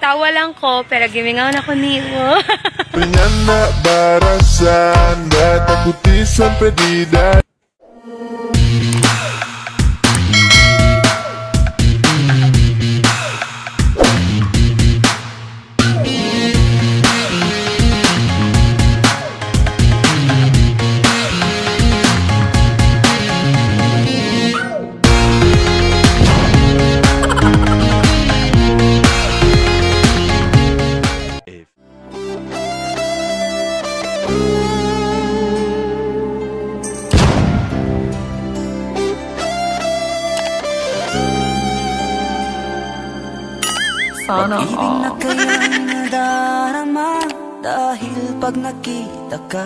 Tawa lang ko, pero gimingaw na ko niyo. Penyana barasan, data putisan pedida. Pag-ibig na kayang nadarama dahil pag nakita ka,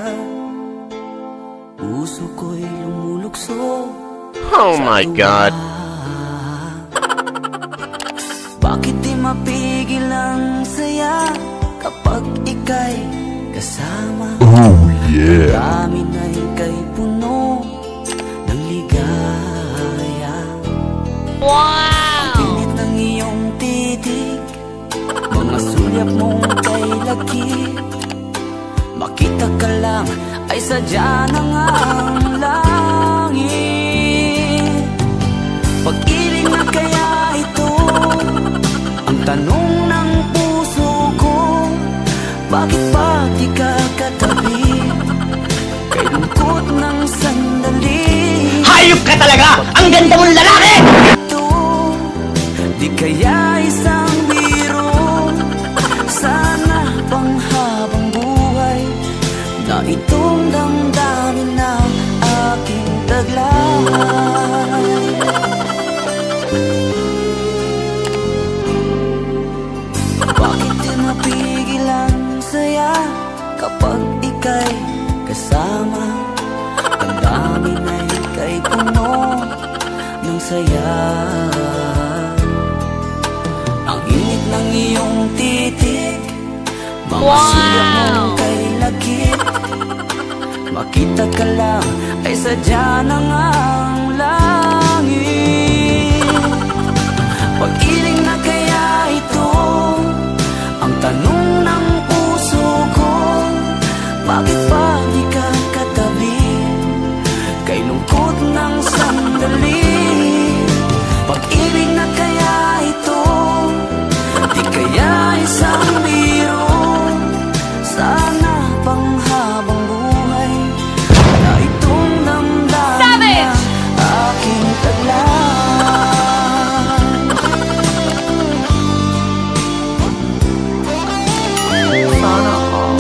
puso ko'y lumulukso. Oh my God! Bakit di mapigil ang saya kapag ika'y kasama? Oh yeah! Dami na ika'y puno ng ligaya. Wow! Init ng iyong titig, mga sulyap mong kay lagkit. Makita ka lang ay sadya ng ang langit. Pag-ibig na kaya ito ang tanong ng puso ko. Bakit pa di ka katabi kay lungkot ng sandali? Hayop ka talaga! Ang ganda mong lalaki! Di kaya isang biro, sana pang habang buhay na itong damdamin ng aking taglay. Bakit di mapigil ang saya kapag ika'y kasama? Damdamin ay ika'y puno ng saya. Ang init ng iyong titig, mga sulyap mong kay lagkit. Makita ka lang ay sadya ng ang langit. Pag-ibig na kaya ito ang tanong ng puso ko. Bakit pa di ka katabi kay lungkot ng sandali? Pag-ibig na kaya ito, di kaya isang biro, sana pang habang buhay na itong damdamin na aking taglay. Sana all.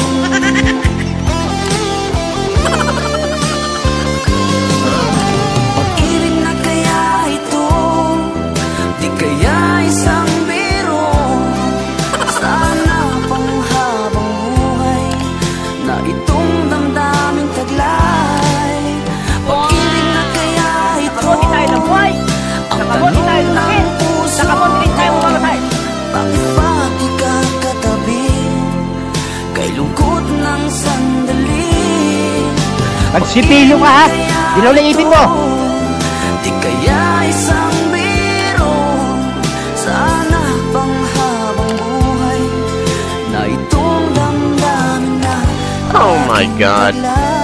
Pag-ibig na kaya ito, di kaya isang biro, sana pang habang buhay na itong damdamin taglay. Pag-ibig na kaya ito ang tanong ng puso ko. Bakit ba di ka katabi kay lungkot ng sandali? Magsipilo ka ha! Dilaw na ipin mo! Di kaya isang biro, sana pang habang buhay na itong damdamin na Oh my God!